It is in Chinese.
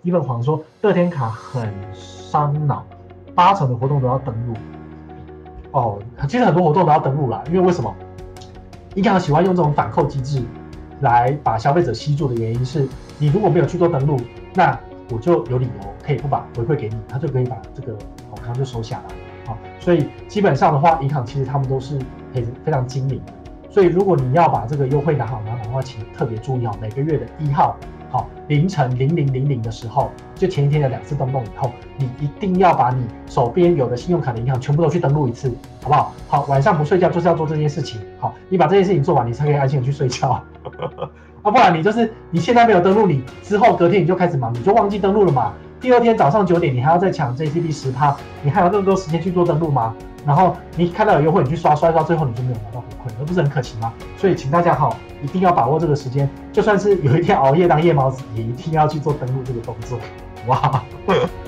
伊文黄说乐天卡很伤脑，80%的活动都要登录。哦，其实很多活动都要登录啦，因为为什么？银行喜欢用这种反扣机制来把消费者吸住的原因是，你如果没有去做登录，那我就有理由可以不把回馈给你，他就可以把这个好康就收下来。好，所以基本上的话，银行其实他们都是非常精明的。所以如果你要把这个优惠拿好的话，请特别注意每个月的1号，好凌晨00:00的时候，就前一天的2次动动以后，你一定要把你手边有的信用卡的银行全部都去登录一次，好不好？好，晚上不睡觉就是要做这件事情。好，你把这件事情做完，你才可以安心的去睡觉。不然你现在没有登录，你之后隔天你就开始忙，你就忘记登录了嘛。第二天早上9点，你还要再抢 JCB 10%，你还有那么多时间去做登录吗？然后你看到有优惠，你去刷，最后你就没有拿到回馈，那不是很可惜吗？所以请大家一定要把握这个时间，就算是有一天熬夜当夜猫子，也一定要去做登录这个动作，哇！